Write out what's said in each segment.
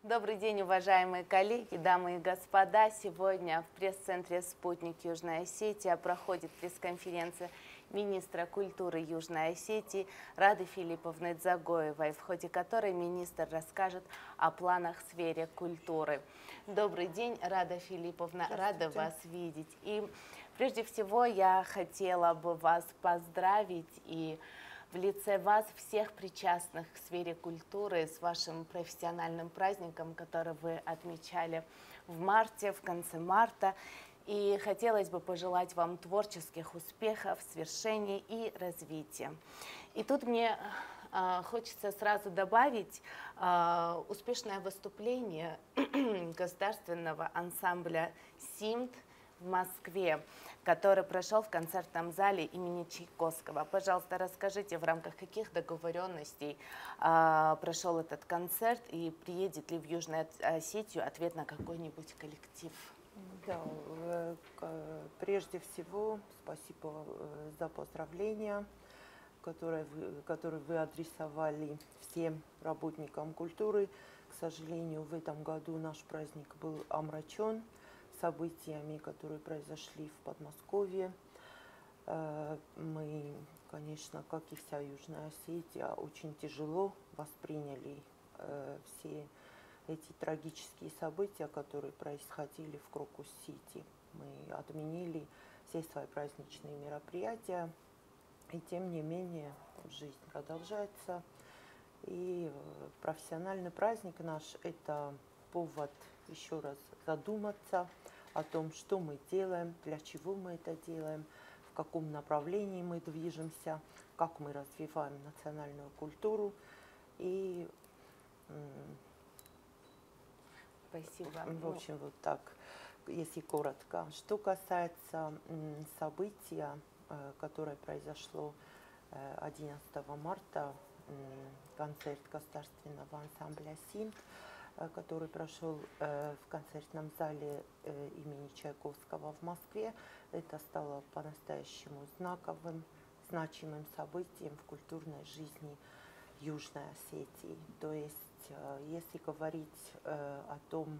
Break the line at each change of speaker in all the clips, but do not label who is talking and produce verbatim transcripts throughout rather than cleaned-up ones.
Добрый день, уважаемые коллеги, дамы и господа. Сегодня в пресс-центре «Спутник» Южной Осетии проходит пресс-конференция министра культуры Южной Осетии Рады Филипповны Дзагоевой, в ходе которой министр расскажет о планах в сфере культуры. Добрый день, Рада Филипповна, рада вас видеть. И прежде всего я хотела бы вас поздравить и в лице вас, всех причастных к сфере культуры, с вашим профессиональным праздником, который вы отмечали в марте, в конце марта. И хотелось бы пожелать вам творческих успехов, свершений и развития. И тут мне э, хочется сразу добавить э, успешное выступление государственного ансамбля «Симт» в Москве, который прошел в концертном зале имени Чайковского. Пожалуйста, расскажите, в рамках каких договоренностей э, прошел этот концерт и приедет ли в Южную Осетию ответ на какой-нибудь коллектив?
Да, прежде всего, спасибо за поздравления, которые вы, которые вы адресовали всем работникам культуры. К сожалению, в этом году наш праздник был омрачен событиями, которые произошли в Подмосковье. Мы, конечно, как и вся Южная Осетия, очень тяжело восприняли все эти трагические события, которые происходили в Крокус-Сити. Мы отменили все свои праздничные мероприятия, и тем не менее жизнь продолжается. И профессиональный праздник наш – это повод еще раз задуматься о том, что мы делаем, для чего мы это делаем, в каком направлении мы движемся, как мы развиваем национальную культуру. И
Спасибо.
в общем, вот так, если коротко. Что касается события, которое произошло одиннадцатого марта, концерт государственного ансамбля «Симт», который прошел в концертном зале имени Чайковского в Москве. Это стало по-настоящему знаковым, значимым событием в культурной жизни Южной Осетии. То есть, если говорить о том,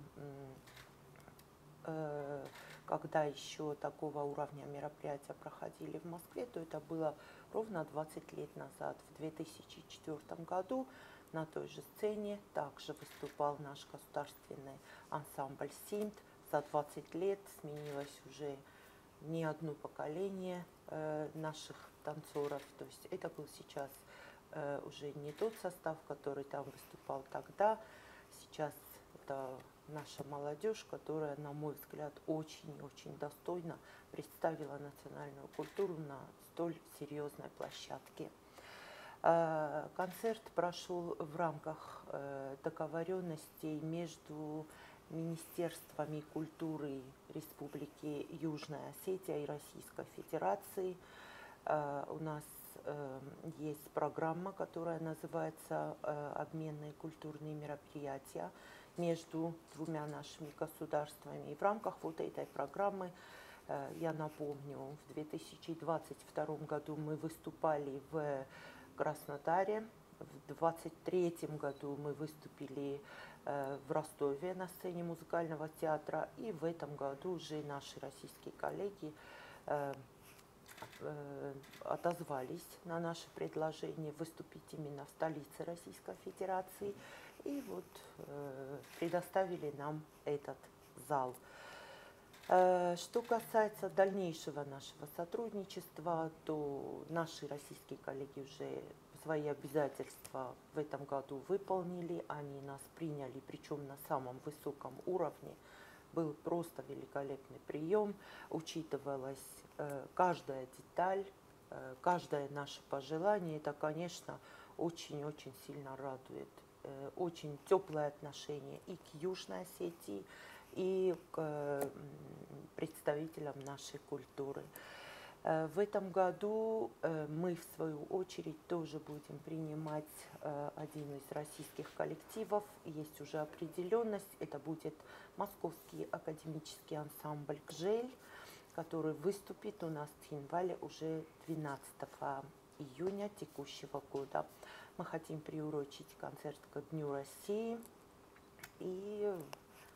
когда еще такого уровня мероприятия проходили в Москве, то это было ровно двадцать лет назад, в две тысячи четвёртом году. На той же сцене также выступал наш государственный ансамбль «Симт». За двадцать лет сменилось уже не одно поколение э, наших танцоров. То есть это был сейчас э, уже не тот состав, который там выступал тогда. Сейчас это наша молодежь, которая, на мой взгляд, очень и очень достойно представила национальную культуру на столь серьезной площадке. Концерт прошел в рамках договоренностей между Министерствами культуры Республики Южная Осетия и Российской Федерации. У нас есть программа, которая называется «Обменные культурные мероприятия» между двумя нашими государствами. И в рамках вот этой программы, я напомню, в две тысячи двадцать втором году мы выступали в Краснодаре, в две тысячи двадцать третьем году мы выступили в Ростове на сцене музыкального театра, и в этом году уже наши российские коллеги отозвались на наше предложение выступить именно в столице Российской Федерации и вот предоставили нам этот зал. Что касается дальнейшего нашего сотрудничества, то наши российские коллеги уже свои обязательства в этом году выполнили, они нас приняли, причем на самом высоком уровне. Был просто великолепный прием, учитывалась э, каждая деталь, э, каждое наше пожелание. Это, конечно, очень-очень сильно радует. Э, очень теплое отношение и к Южной Осетии, и к э, представителям нашей культуры. В этом году мы, в свою очередь, тоже будем принимать один из российских коллективов. Есть уже определенность. Это будет Московский академический ансамбль «Гжель», который выступит у нас в Цхинвале уже двенадцатого июня текущего года. Мы хотим приурочить концерт к Дню России. И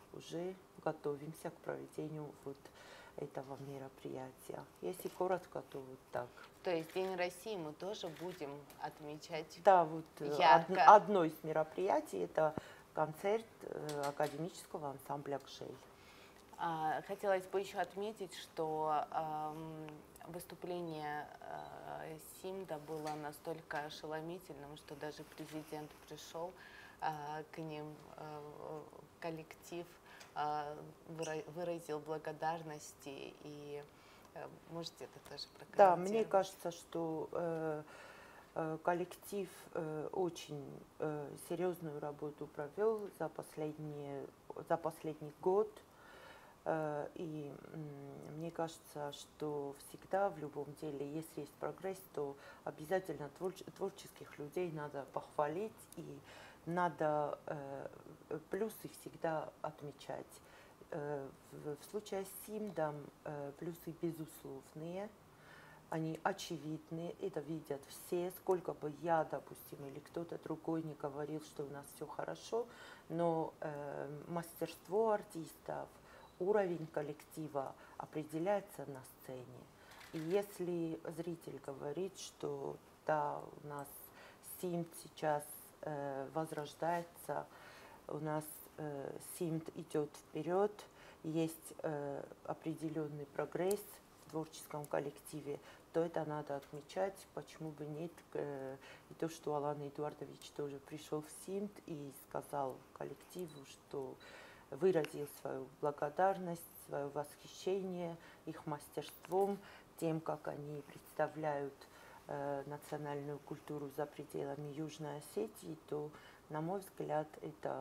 уже готовимся к проведению вот этого мероприятия. Если коротко, то вот так.
То есть День России мы тоже будем отмечать
Да, вот
ярко.
од, одно из мероприятий – это концерт э, академического ансамбля «Гжель».
А, хотелось бы еще отметить, что э, выступление э, Симда было настолько ошеломительным, что даже президент пришел э, к ним, э, коллектив э, выразил благодарности, и э, можете это тоже прокомментировать?
Да, мне кажется, что э, э, коллектив э, очень э, серьезную работу провел за, последние, за последний год. И мне кажется, что всегда в любом деле, если есть прогресс, то обязательно творческих людей надо похвалить, и надо плюсы всегда отмечать. В случае с Симдом плюсы безусловные, они очевидны, это видят все, сколько бы я, допустим, или кто-то другой не говорил, что у нас все хорошо, но мастерство артистов, уровень коллектива определяется на сцене. И если зритель говорит, что да, у нас Симд сейчас э, возрождается, у нас э, Симд идет вперед, есть э, определенный прогресс в творческом коллективе, то это надо отмечать, почему бы нет. Э, и то, что Алан Эдуардович тоже пришел в Симд и сказал коллективу, что выразил свою благодарность, свое восхищение их мастерством, тем, как они представляют э, национальную культуру за пределами Южной Осетии, то, на мой взгляд, это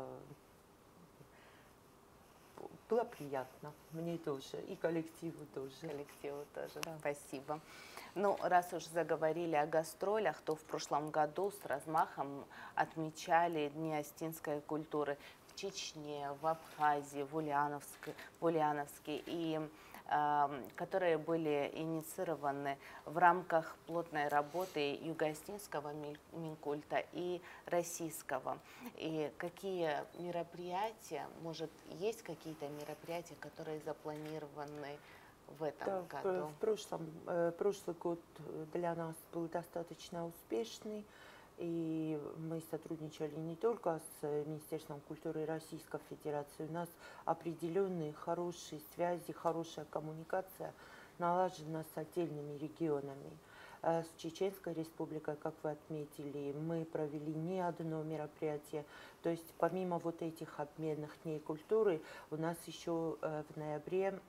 было приятно. Мне тоже, и коллективу тоже.
Коллективу тоже,
да.
Спасибо. Ну, раз уж заговорили о гастролях, то в прошлом году с размахом отмечали Дни остинской культуры в Чечне, в Абхазии, в Ульяновске, в Ульяновске, и э, которые были инициированы в рамках плотной работы Юго-Остинского Минкульта и российского. И какие мероприятия, может, есть какие-то мероприятия, которые запланированы в этом
да,
году?
В, в прошлом, э, прошлый год для нас был достаточно успешный. И мы сотрудничали не только с Министерством культуры Российской Федерации, у нас определенные хорошие связи, хорошая коммуникация налажена с отдельными регионами. С Чеченской Республикой, как вы отметили, мы провели не одно мероприятие. То есть помимо вот этих обменных дней культуры, у нас еще в ноябре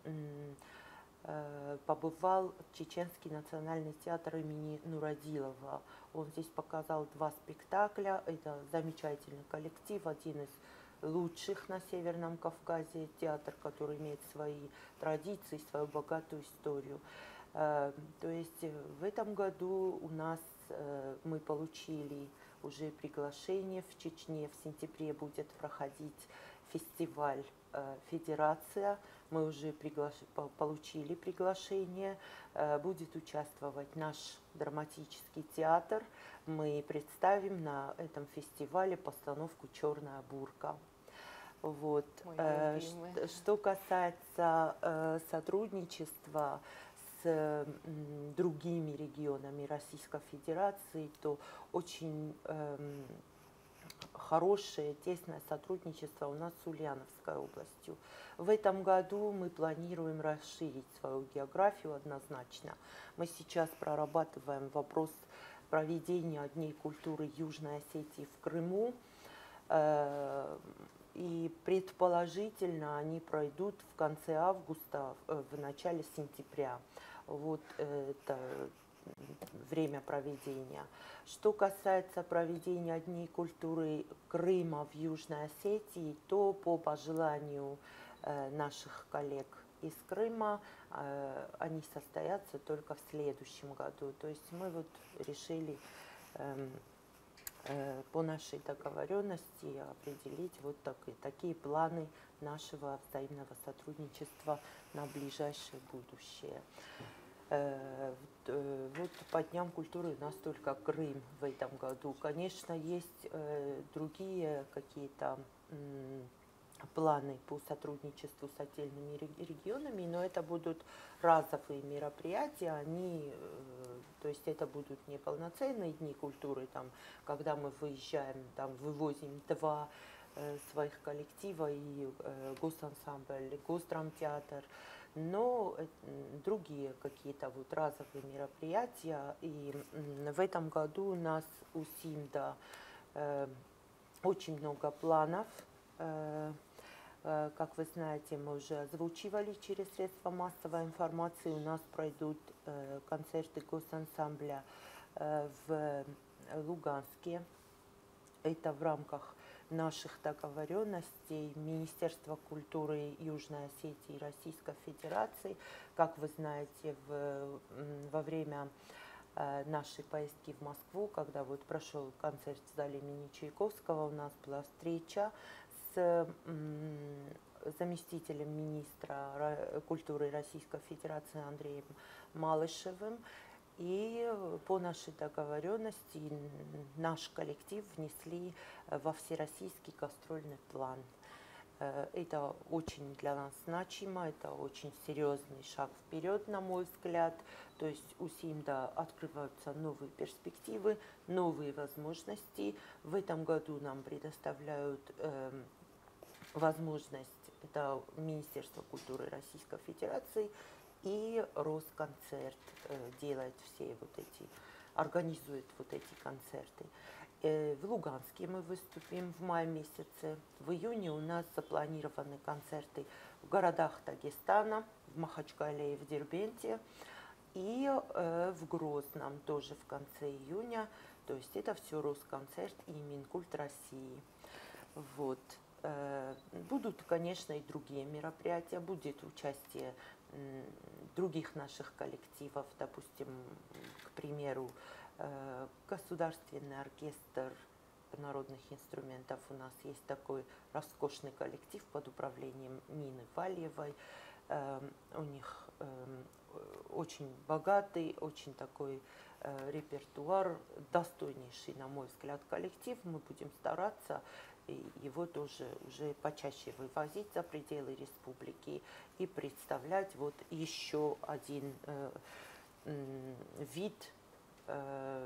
побывал Чеченский национальный театр имени Нурадилова. Он здесь показал два спектакля. Это замечательный коллектив, один из лучших на Северном Кавказе, театр, который имеет свои традиции, свою богатую историю. То есть в этом году у нас мы получили уже приглашение в Чечне. В сентябре будет проходить фестиваль «Федерация». Мы уже приглаш... получили приглашение. Будет участвовать наш драматический театр. Мы представим на этом фестивале постановку «Черная бурка». Вот. Что касается сотрудничества с другими регионами Российской Федерации, то очень хорошее, тесное сотрудничество у нас с Ульяновской областью. В этом году мы планируем расширить свою географию однозначно. Мы сейчас прорабатываем вопрос проведения Дней культуры Южной Осетии в Крыму. И предположительно они пройдут в конце августа, в начале сентября. Вот это время проведения. Что касается проведения Дней культуры Крыма в Южной Осетии, то по пожеланию э, наших коллег из Крыма э, они состоятся только в следующем году. То есть мы вот решили э, э, по нашей договоренности определить вот так, такие планы нашего взаимного сотрудничества на ближайшее будущее. Вот по Дням культуры у нас только Крым в этом году. Конечно, есть другие какие-то планы по сотрудничеству с отдельными регионами, но это будут разовые мероприятия, они, то есть это будут не полноценные дни культуры, там, когда мы выезжаем, там, вывозим два своих коллектива, и госансамбль, и госдрамтеатр, но другие какие-то вот разовые мероприятия. И в этом году у нас у СИМДА э, очень много планов. Э, э, как вы знаете, мы уже озвучивали через средства массовой информации. У нас пройдут э, концерты госансамбля э, в Луганске. Это в рамках наших договоренностей Министерства культуры Южной Осетии и Российской Федерации. Как вы знаете, в, во время э, нашей поездки в Москву, когда вот прошел концерт в зале имени Чайковского, у нас была встреча с м, заместителем министра культуры Российской Федерации Андреем Малышевым. И по нашей договоренности наш коллектив внесли во всероссийский гастрольный план. Это очень для нас значимо, это очень серьезный шаг вперед, на мой взгляд. То есть у СИМДА открываются новые перспективы, новые возможности. В этом году нам предоставляют э, возможность, это Министерство культуры Российской Федерации, и Росконцерт э, делает все вот эти, организует вот эти концерты. Э, в Луганске мы выступим в мае месяце. В июне у нас запланированы концерты в городах Дагестана, в Махачкале и в Дербенте, и э, в Грозном тоже в конце июня. То есть это все Росконцерт и Минкульт России. Вот. Э, будут, конечно, и другие мероприятия, будет участие других наших коллективов, допустим, к примеру, Государственный оркестр народных инструментов. У нас есть такой роскошный коллектив под управлением Нины Вальевой. У них очень богатый, очень такой репертуар, достойнейший, на мой взгляд, коллектив. Мы будем стараться его тоже уже почаще вывозить за пределы республики и представлять вот еще один э, э, вид э,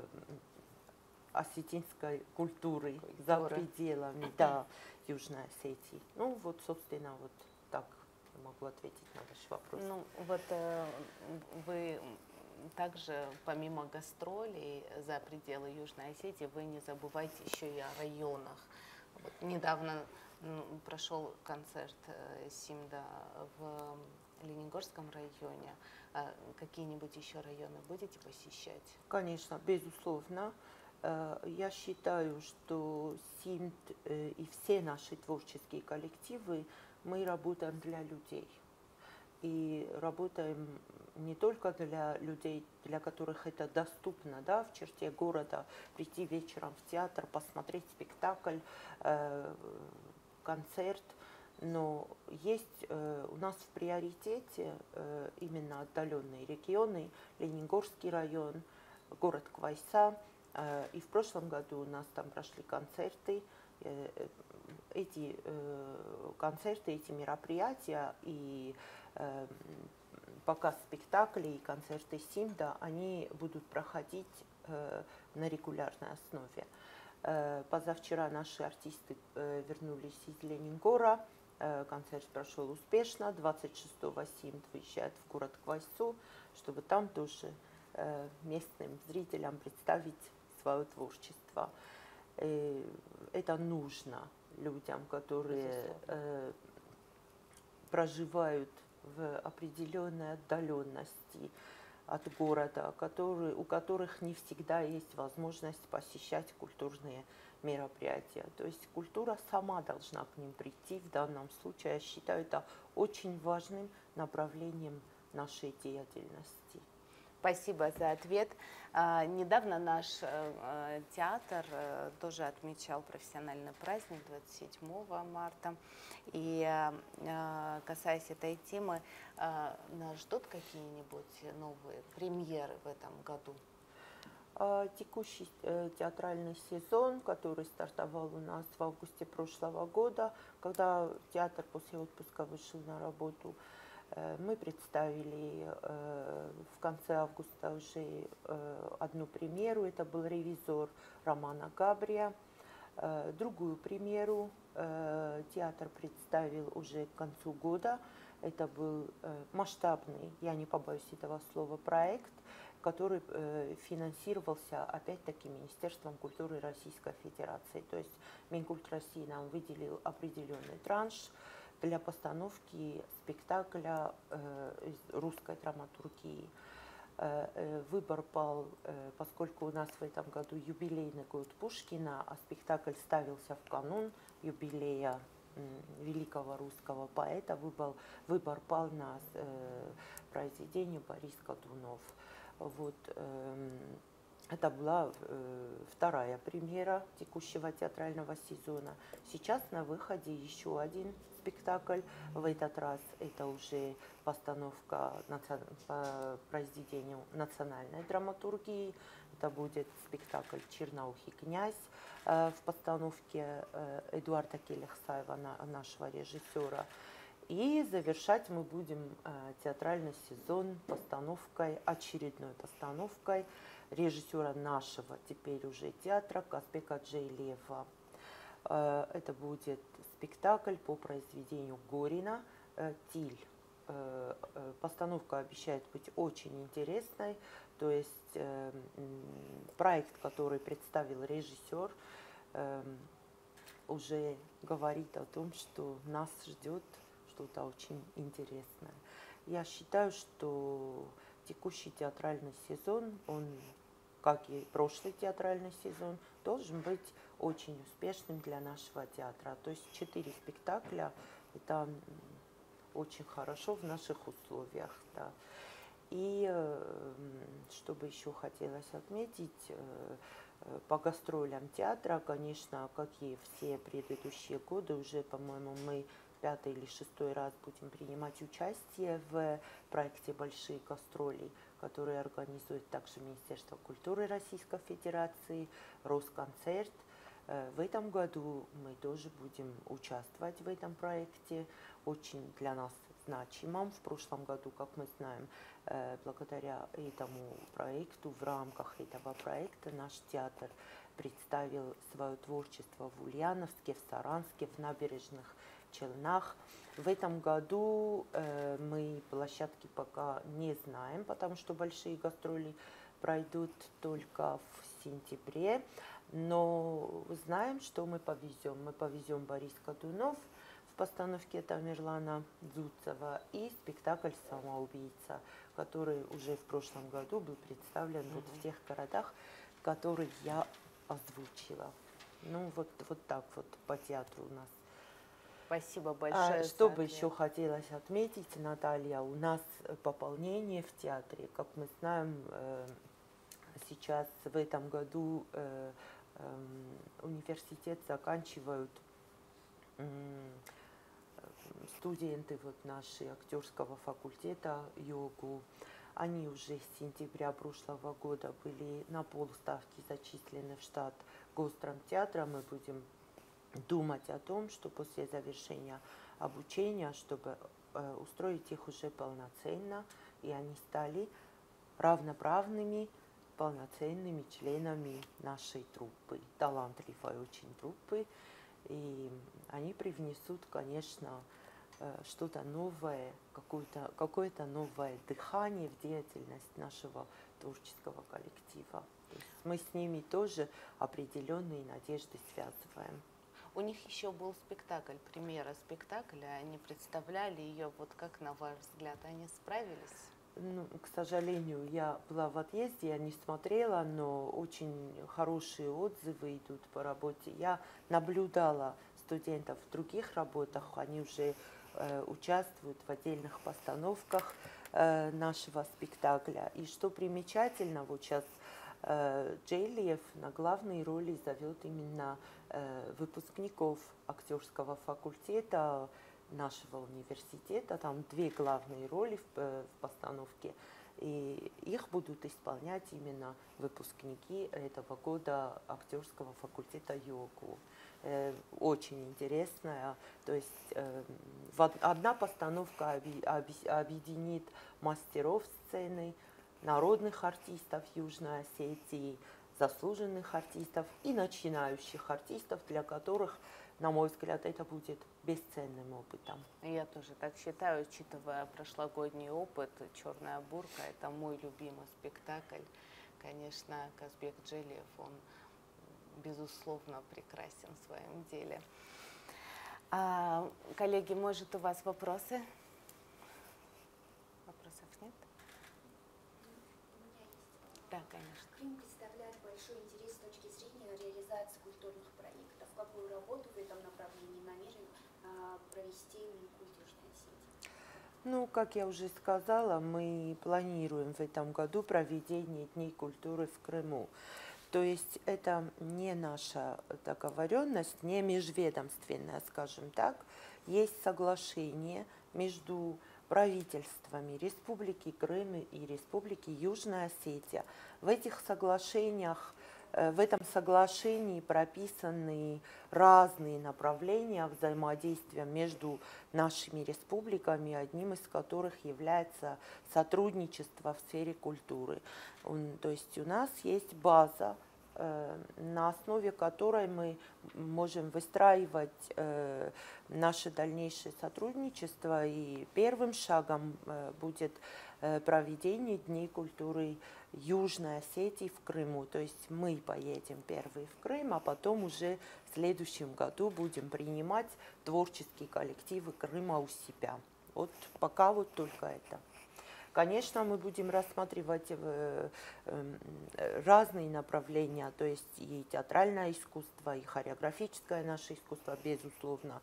осетинской культуры
Культура.
за пределами да, Южной Осетии. Ну вот, собственно, вот так я могу ответить на ваш вопрос.
Ну вот э, вы также, помимо гастролей за пределы Южной Осетии, вы не забывайте еще и о районах. Вот недавно ну, прошел концерт э, СИМДА в Лениногорском районе. А какие-нибудь еще районы будете посещать?
Конечно, безусловно. Я считаю, что СИМД и все наши творческие коллективы, мы работаем для людей. И работаем не только для людей, для которых это доступно, да, в черте города, прийти вечером в театр, посмотреть спектакль, э, концерт, но есть э, у нас в приоритете э, именно отдаленные регионы, Лениногорский район, город Квайса, э, и в прошлом году у нас там прошли концерты. Э, эти э, концерты, эти мероприятия и э, показ спектаклей и концерты СИМДА, они будут проходить э, на регулярной основе. Э, позавчера наши артисты э, вернулись из Лениногора, э, концерт прошел успешно, двадцать шестого СИМД выезжает в город Квайсу, чтобы там тоже э, местным зрителям представить свое творчество. Э, это нужно людям, которые э, проживают в определенной отдаленности от города, которые, у которых не всегда есть возможность посещать культурные мероприятия. То есть культура сама должна к ним прийти. В данном случае я считаю это очень важным направлением нашей деятельности.
Спасибо за ответ. А, недавно наш а, театр а, тоже отмечал профессиональный праздник двадцать седьмого марта. И а, касаясь этой темы, а, нас ждут какие-нибудь новые премьеры в этом году?
А, Текущий э, театральный сезон, который стартовал у нас в августе прошлого года, когда театр после отпуска вышел на работу, э, мы представили э, в конце августа уже э, одну премьеру. Это был «Ревизор» Романа Габрия. Э, Другую премьеру э, театр представил уже к концу года. Это был э, масштабный, я не побоюсь этого слова, проект, который э, финансировался опять-таки Министерством культуры Российской Федерации. То есть Минкульт России нам выделил определенный транш для постановки спектакля э, из русской драматургии. Э, э, Выбор пал, э, поскольку у нас в этом году юбилейный год Пушкина, а спектакль ставился в канун юбилея м, великого русского поэта, выбор, выбор пал на э, произведение Борис Годунов. Вот, э, это была э, вторая премьера текущего театрального сезона. Сейчас на выходе еще один спектакль. В этот раз это уже постановка наци... по произведению национальной драматургии. Это будет спектакль «Черноухий князь» э, в постановке э, Эдуарда Келехсаева, на, нашего режиссера. И завершать мы будем э, театральный сезон постановкой, очередной постановкой режиссера нашего теперь уже театра Казбека Джейлиева. Э, это будет спектакль по произведению Горина э, «Тиль». Э, э, постановка обещает быть очень интересной. То есть э, проект, который представил режиссер, э, уже говорит о том, что нас ждет что-то очень интересное. Я считаю, что текущий театральный сезон, он, как и прошлый театральный сезон, должен быть очень успешным для нашего театра. То есть четыре спектакля – это очень хорошо в наших условиях. Да. И что бы еще хотелось отметить, по гастролям театра, конечно, как и все предыдущие годы, уже, по-моему, мы пятый или шестой раз будем принимать участие в проекте «Большие гастроли», который организует также Министерство культуры Российской Федерации, Росконцерт. В этом году мы тоже будем участвовать в этом проекте, очень для нас значимом. В прошлом году, как мы знаем, благодаря этому проекту, в рамках этого проекта наш театр представил свое творчество в Ульяновске, в Саранске, в Набережных Челнах. В этом году э, мы площадки пока не знаем, потому что большие гастроли пройдут только в сентябре. Но знаем, что мы повезем. Мы повезем Борис Годунов в постановке Тамерлана Дзуцева и спектакль «Самоубийца», который уже в прошлом году был представлен mm-hmm. вот в тех городах, которые я озвучила. Ну вот, вот так вот по театру у нас.
Спасибо большое.
А, что бы еще хотелось отметить, Наталья, у нас пополнение в театре. Как мы знаем, э, сейчас в этом году э, э, университет заканчивают э, студенты вот наши актерского факультета йогу. Они уже с сентября прошлого года были на полставки зачислены в штат Госдрамтеатра. Мы будем думать о том, что после завершения обучения, чтобы э, устроить их уже полноценно, и они стали равноправными, полноценными членами нашей труппы, талантливой очень труппы. И они привнесут, конечно, э, что-то новое, какое-то, какое-то новое дыхание в деятельность нашего творческого коллектива. То есть мы с ними тоже определенные надежды связываем.
У них еще был спектакль, премьера спектакля, они представляли ее, вот как на ваш взгляд, они справились?
Ну, к сожалению, я была в отъезде, я не смотрела, но очень хорошие отзывы идут по работе. Я наблюдала студентов в других работах, они уже э, участвуют в отдельных постановках э, нашего спектакля. И что примечательно, вот сейчас э, Джейлиев на главные роли зовет именно э, выпускников актерского факультета нашего университета. Там две главные роли в, в постановке. И их будут исполнять именно выпускники этого года актерского факультета ЙОКУ. Очень интересная, то есть одна постановка объединит мастеров сцены, народных артистов Южной Осетии, заслуженных артистов и начинающих артистов, для которых, на мой взгляд, это будет бесценным опытом.
Я тоже так считаю, учитывая прошлогодний опыт. «Черная бурка» — это мой любимый спектакль. Конечно, Казбек Джелиев, он, безусловно, прекрасен в своем деле. А, коллеги, может, у вас вопросы? Вопросов нет? Да, конечно.
Крым представляет большой интерес с точки зрения реализации культурных проектов. Какую работу в этом направлении намерен а, провести Минкульт Южной Осетии?
Ну, как я уже сказала, мы планируем в этом году проведение Дней культуры в Крыму. То есть это не наша договоренность, не межведомственная, скажем так. Есть соглашение между правительствами Республики Крым и Республики Южная Осетия. В этих соглашениях, в этом соглашении прописаны разные направления взаимодействия между нашими республиками, одним из которых является сотрудничество в сфере культуры. То есть у нас есть база, на основе которой мы можем выстраивать наше дальнейшее сотрудничество. И первым шагом будет проведение Дней культуры Южной Осетии в Крыму. То есть мы поедем первые в Крым, а потом уже в следующем году будем принимать творческие коллективы Крыма у себя. Вот пока вот только это. Конечно, мы будем рассматривать разные направления, то есть и театральное искусство, и хореографическое наше искусство, безусловно,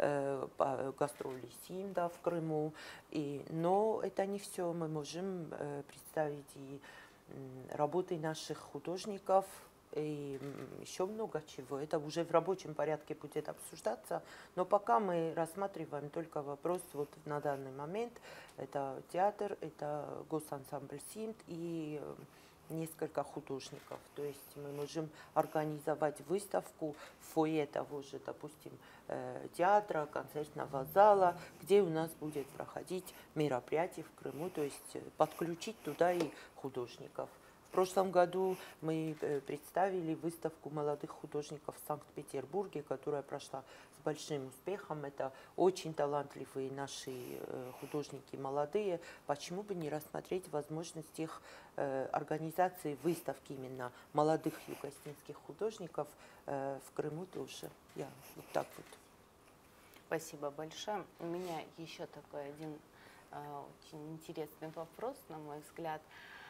гастроли Симда в Крыму. И, но это не все. Мы можем представить и работы наших художников, и еще много чего. Это уже в рабочем порядке будет обсуждаться, но пока мы рассматриваем только вопрос вот на данный момент. Это театр, это госансамбль Симд и несколько художников. То есть мы можем организовать выставку в фойе того же, допустим, театра, концертного зала, где у нас будет проходить мероприятие в Крыму, то есть подключить туда и художников. В прошлом году мы представили выставку молодых художников в Санкт-Петербурге, которая прошла с большим успехом. Это очень талантливые наши художники молодые. Почему бы не рассмотреть возможность их организации выставки именно молодых юго-осетинских художников в Крыму тоже? Я вот так вот.
Спасибо большое. У меня еще такой один очень интересный вопрос, на мой взгляд.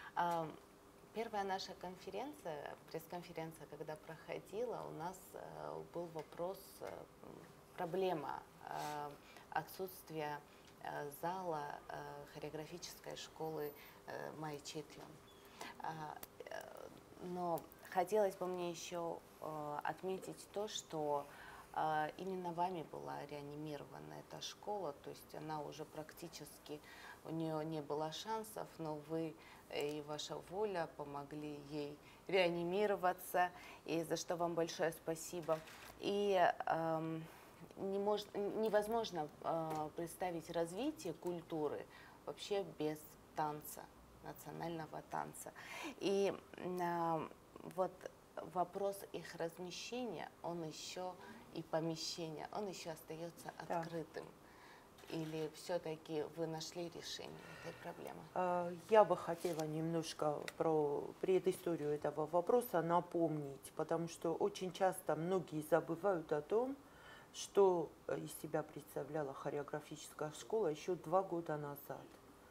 Первая наша конференция, пресс-конференция, когда проходила, у нас э, был вопрос, э, проблема э, отсутствия э, зала э, хореографической школы э, Май Четлин. Э, э, но хотелось бы мне еще э, отметить то, что э, именно вами была реанимирована эта школа, то есть она уже практически, у нее не было шансов, но вы и ваша воля помогли ей реанимироваться, и за что вам большое спасибо. И э, не мож, невозможно э, представить развитие культуры вообще без танца, национального танца. И э, вот вопрос их размещения, он еще и помещения, он еще остается открытым. Да. Или все-таки вы нашли решение этой проблемы?
Я бы хотела немножко про предысторию этого вопроса напомнить, потому что очень часто многие забывают о том, что из себя представляла хореографическая школа еще два года назад.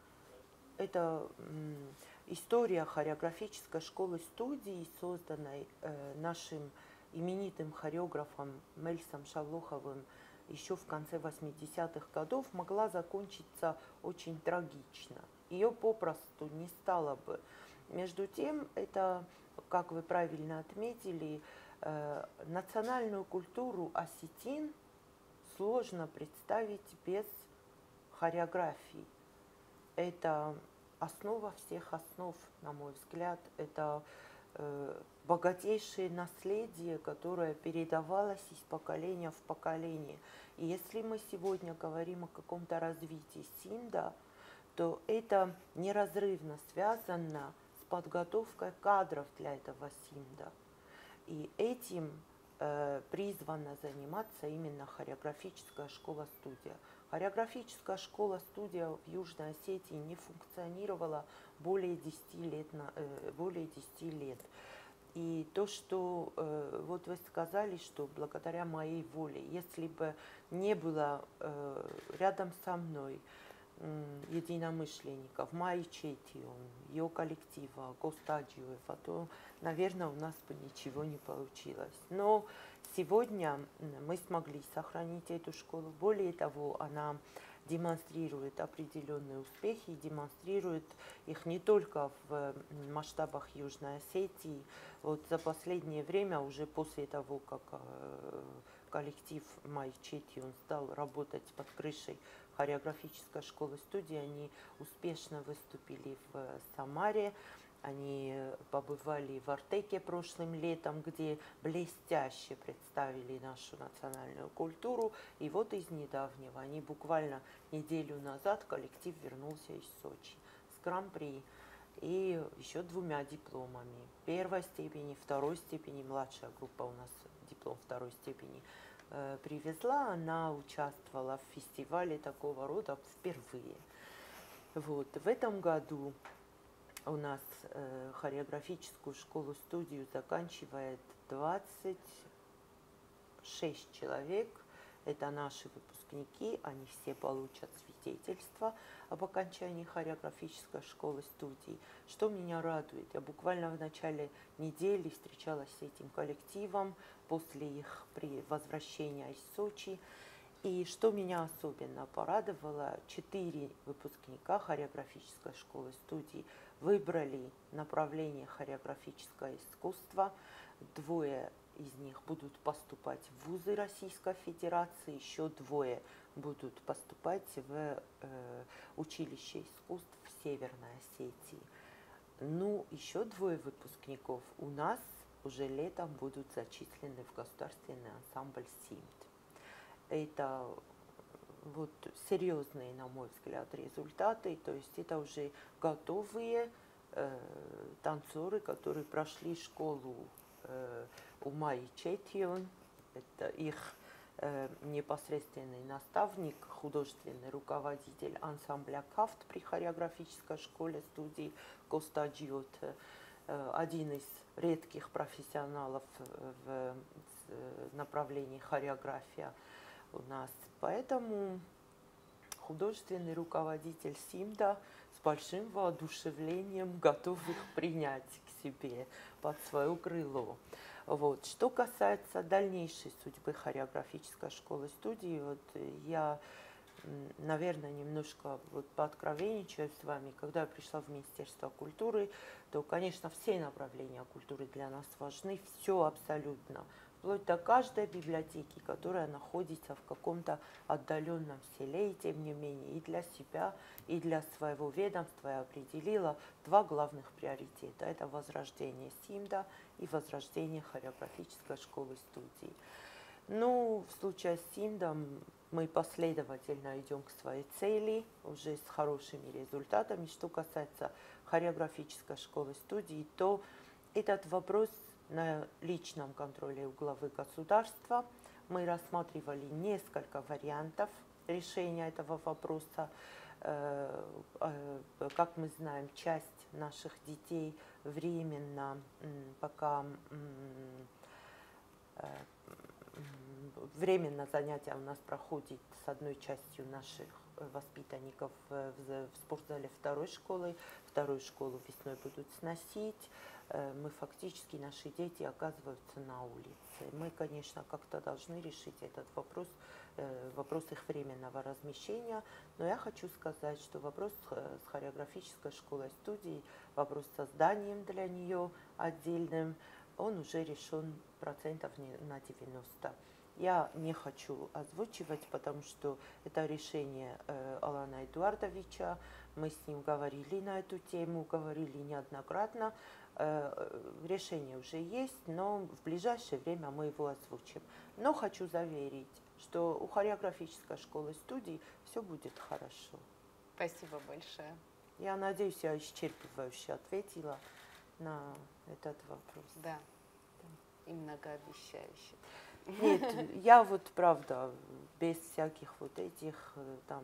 Это история хореографической школы-студии, созданной нашим именитым хореографом Мельсом Шавлоховым еще в конце восьмидесятых годов, могла закончиться очень трагично. Ее попросту не стало бы. Между тем, это, как вы правильно отметили, э, национальную культуру осетин сложно представить без хореографии. Это основа всех основ, на мой взгляд, это э, богатейшее наследие, которое передавалось из поколения в поколение. И если мы сегодня говорим о каком-то развитии Симда, то это неразрывно связано с подготовкой кадров для этого Симда. И этим э, призвана заниматься именно хореографическая школа-студия. Хореографическая школа-студия в Южной Осетии не функционировала более десяти лет. На, э, более десяти лет. И то, что э, вот вы сказали, что благодаря моей воле, если бы не было э, рядом со мной э, единомышленников, Майи Четион, ее коллектива, Гостаджиева, то, наверное, у нас бы ничего не получилось. Но сегодня мы смогли сохранить эту школу. Более того, она демонстрирует определенные успехи, демонстрирует их не только в масштабах Южной Осетии. Вот за последнее время, уже после того, как коллектив Майи Четион стал работать под крышей хореографической школы-студии, они успешно выступили в Самаре. Они побывали в Артеке прошлым летом, где блестяще представили нашу национальную культуру. И вот из недавнего, они буквально неделю назад, коллектив вернулся из Сочи с гран-при и еще двумя дипломами. Первой степени, второй степени, младшая группа у нас диплом второй степени э, привезла. Она участвовала в фестивале такого рода впервые. Вот. В этом году у нас э, хореографическую школу-студию заканчивает двадцать шесть человек. Это наши выпускники, они все получат свидетельство об окончании хореографической школы-студии. Что меня радует, я буквально в начале недели встречалась с этим коллективом после их при возвращения из Сочи. И что меня особенно порадовало, четыре выпускника хореографической школы-студии выбрали направление хореографическое искусство. Двое из них будут поступать в вузы Российской Федерации, еще двое будут поступать в э, училище искусств в Северной Осетии. Ну, еще двое выпускников у нас уже летом будут зачислены в государственный ансамбль Симд. Это вот серьезные, на мой взгляд, результаты, то есть это уже готовые э, танцоры, которые прошли школу э, у Майи Четион, это их э, непосредственный наставник, художественный руководитель ансамбля Кафт при хореографической школе-студии Гостаджиева, э, один из редких профессионалов в направлении хореография у нас. Поэтому художественный руководитель Симда с большим воодушевлением готов их принять к себе под свое крыло. Вот. Что касается дальнейшей судьбы хореографической школы-студии, вот я, наверное, немножко вот пооткровенничаю с вами. Когда я пришла в Министерство культуры, то, конечно, все направления культуры для нас важны, все абсолютно. Вплоть до каждой библиотеки, которая находится в каком-то отдаленном селе, и тем не менее и для себя, и для своего ведомства я определила два главных приоритета. Это возрождение Симда и возрождение хореографической школы-студии. Ну, в случае с Симдом мы последовательно идем к своей цели, уже с хорошими результатами. Что касается хореографической школы-студии, то этот вопрос на личном контроле у главы государства. Мы рассматривали несколько вариантов решения этого вопроса. Как мы знаем, часть наших детей временно, пока временно занятия у нас проходит с одной частью наших воспитанников в спортзале второй школы. Вторую школу весной будут сносить. Мы фактически, наши дети оказываются на улице. Мы, конечно, как-то должны решить этот вопрос, вопрос их временного размещения. Но я хочу сказать, что вопрос с хореографической школой-студией, вопрос с созданием для нее отдельным, он уже решен процентов на девяносто. я не хочу озвучивать, потому что это решение э, Алана Эдуардовича. Мы с ним говорили на эту тему, говорили неоднократно. Э, решение уже есть, но в ближайшее время мы его озвучим. Но хочу заверить, что у хореографической школы студий все будет хорошо.
Спасибо большое.
Я надеюсь, я исчерпывающе ответила на этот вопрос.
Да, и многообещающе.
Нет, я вот правда, без всяких вот этих там,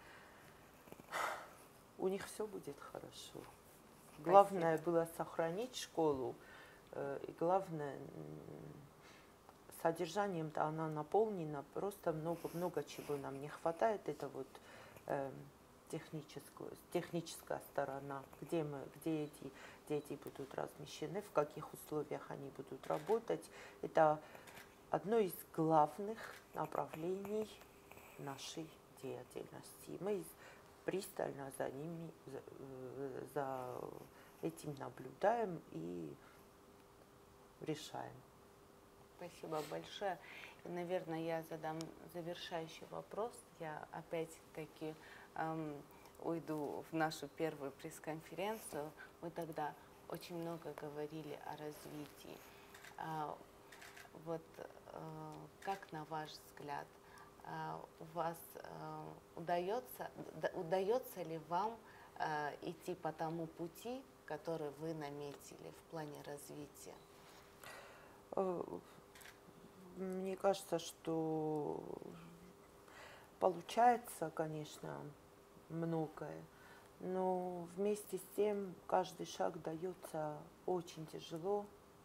у них все будет хорошо. Главное было сохранить школу, и главное, содержанием-то она наполнена, просто много-много чего нам не хватает, это вот э, техническую, техническая сторона, где, мы, где эти дети будут размещены, в каких условиях они будут работать. Это одно из главных направлений нашей деятельности. Мы пристально за ними, за, за этим наблюдаем и решаем.
Спасибо большое. И, наверное, я задам завершающий вопрос. Я опять-таки эм, уйду в нашу первую пресс-конференцию. Мы тогда очень много говорили о развитии. А, вот э, как, на ваш взгляд, э, у вас э, удается, да, удается ли вам э, идти по тому пути, который вы наметили в плане развития?
Мне кажется, что получается, конечно, многое, но вместе с тем каждый шаг дается очень тяжело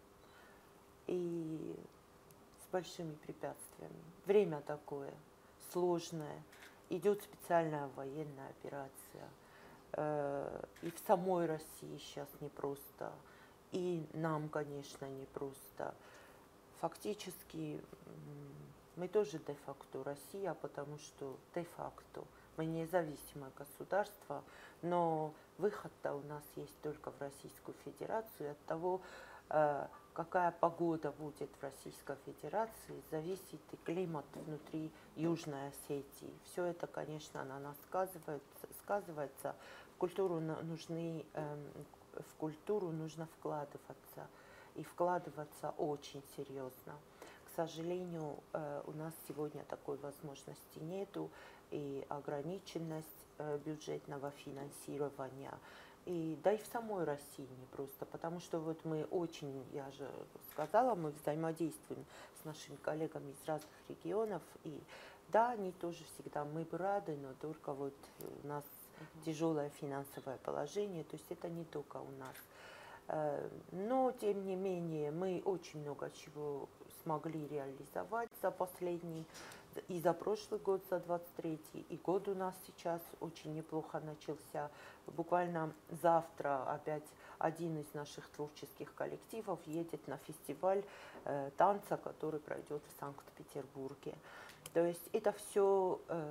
и с большими препятствиями. Время такое сложное, идет специальная военная операция. И в самой России сейчас непросто, и нам, конечно, непросто. Фактически мы тоже де-факто Россия, потому что де-факто мы независимое государство, но выход-то у нас есть только в Российскую Федерацию. От того, какая погода будет в Российской Федерации, зависит и климат внутри Южной Осетии. Все это, конечно, на нас сказывается. сказывается. В культуру нужны, в культуру нужно вкладываться. И вкладываться очень серьезно. К сожалению, у нас сегодня такой возможности нету, и ограниченность бюджетного финансирования, и, да и в самой России не просто, потому что вот мы очень, я же сказала, мы взаимодействуем с нашими коллегами из разных регионов, и да, они тоже всегда, мы бы рады, но только вот у нас тяжелое финансовое положение, то есть это не только у нас. Но, тем не менее, мы очень много чего смогли реализовать за последний, и за прошлый год, за двадцать третий, и год у нас сейчас очень неплохо начался. Буквально завтра опять один из наших творческих коллективов едет на фестиваль э, танца, который пройдет в Санкт-Петербурге. То есть это все э,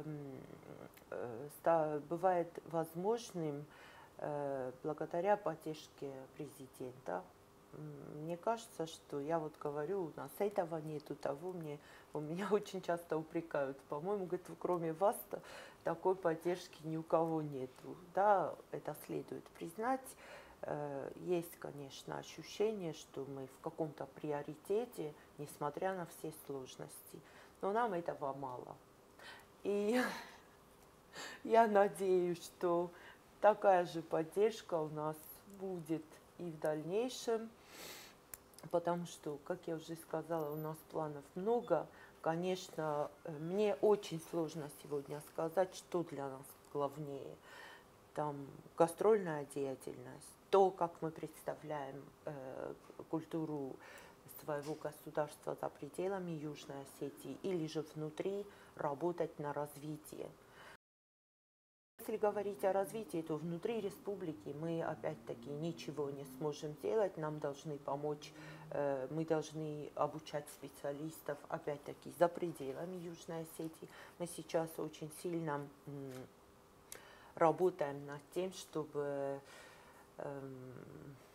э, бывает возможным благодаря поддержке президента. Мне кажется, что я вот говорю, у нас этого нету, того мне, у меня очень часто упрекают. По-моему, говорит, кроме вас такой поддержки ни у кого нету. Да, это следует признать. Есть, конечно, ощущение, что мы в каком-то приоритете, несмотря на все сложности. Но нам этого мало. И я надеюсь, что такая же поддержка у нас будет и в дальнейшем, потому что, как я уже сказала, у нас планов много. Конечно, мне очень сложно сегодня сказать, что для нас главнее. Там гастрольная деятельность, то, как мы представляем э, культуру своего государства за пределами Южной Осетии, или же внутри работать на развитие. Если говорить о развитии, то внутри республики мы опять-таки ничего не сможем делать, нам должны помочь, э, мы должны обучать специалистов опять-таки за пределами Южной Осетии. Мы сейчас очень сильно м, работаем над тем, чтобы э,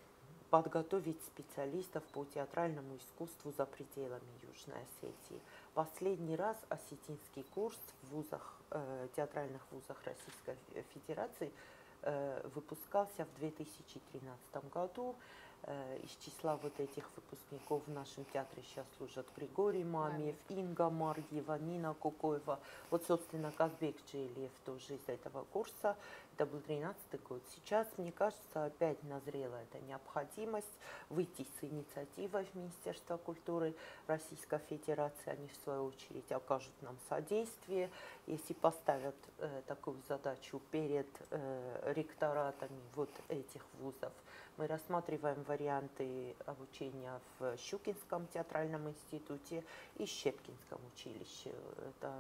подготовить специалистов по театральному искусству за пределами Южной Осетии. Последний раз осетинский курс в вузах, э, театральных вузах Российской Федерации э, выпускался в две тысячи тринадцатом году. Э, из числа вот этих выпускников в нашем театре сейчас служат Григорий Мамиев, Инга Марьева, Нина Кукоева. Вот, собственно, Казбек Джейлиев тоже из этого курса. Это был тринадцатый год. Сейчас, мне кажется, опять назрела эта необходимость выйти с инициативой в Министерство культуры Российской Федерации. Они, в свою очередь, окажут нам содействие, если поставят э, такую задачу перед э, ректоратами вот этих вузов. Мы рассматриваем варианты обучения в Щукинском театральном институте и Щепкинском училище. Это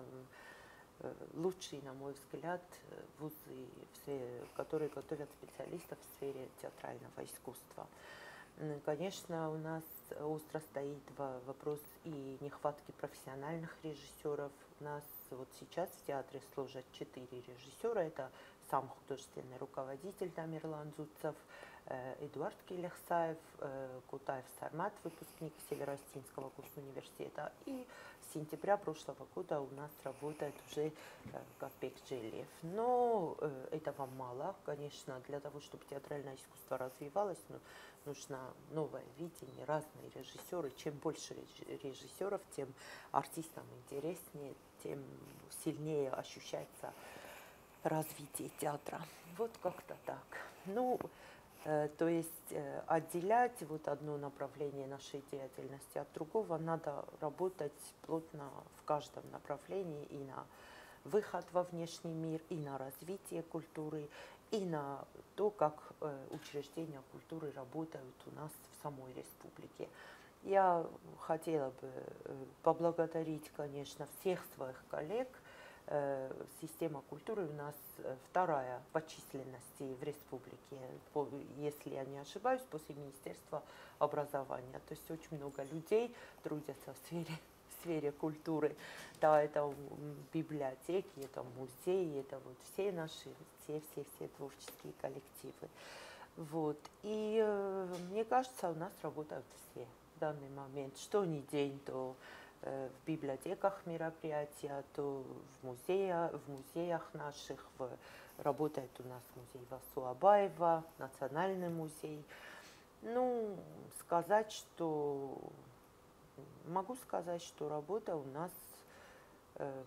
лучшие, на мой взгляд, вузы, которые готовят специалистов в сфере театрального искусства. Конечно, у нас остро стоит вопрос и нехватки профессиональных режиссеров. У нас вот сейчас в театре служат четыре режиссера. Это сам художественный руководитель Тамерлан Зуцев, Эдуард Келехсаев, Кутаев Сармат, выпускник Северо-Осетинского госуниверситета. И с сентября прошлого года у нас работает уже Казбек Джейлиев. Но этого мало, конечно, для того, чтобы театральное искусство развивалось, нужно новое видение, разные режиссеры. Чем больше режиссеров, тем артистам интереснее, тем сильнее ощущается развитие театра. Вот как-то так. Ну, э, то есть э, отделять вот одно направление нашей деятельности от другого, надо работать плотно в каждом направлении и на выход во внешний мир, и на развитие культуры, и на то, как э, учреждения культуры работают у нас в самой республике. Я хотела бы э, поблагодарить, конечно, всех своих коллег. Система культуры у нас вторая по численности в республике, если я не ошибаюсь, после Министерства образования. То есть очень много людей трудятся в сфере, в сфере культуры. Да, это библиотеки, это музеи, это вот все наши, все-все-все творческие коллективы. Вот. И э, мне кажется, у нас работают все в данный момент. Что ни день, то в библиотеках мероприятия, то в, музея, в музеях наших. В, работает у нас музей Васу Абаева, Национальный музей. Ну, сказать, что... Могу сказать, что работа у нас... Э,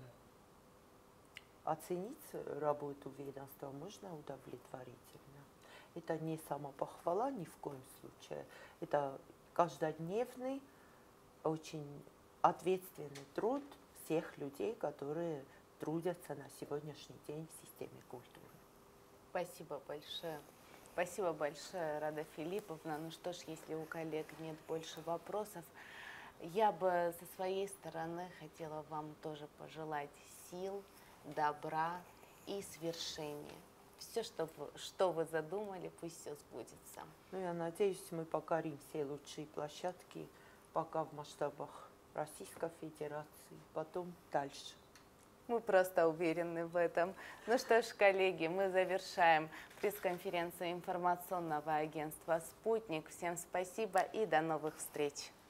оценить работу ведомства можно удовлетворительно. Это не самопохвала ни в коем случае. Это каждодневный, очень ответственный труд всех людей, которые трудятся на сегодняшний день в системе культуры.
Спасибо большое. Спасибо большое, Рада Филипповна. Ну что ж, если у коллег нет больше вопросов, я бы со своей стороны хотела вам тоже пожелать сил, добра и свершения. Все, что вы, что вы задумали, пусть все сбудется.
Ну, я надеюсь, мы покорим все лучшие площадки, пока в масштабах Российской Федерации, потом дальше.
Мы просто уверены в этом. Ну что ж, коллеги, мы завершаем пресс-конференцию информационного агентства «Спутник». Всем спасибо и до новых встреч.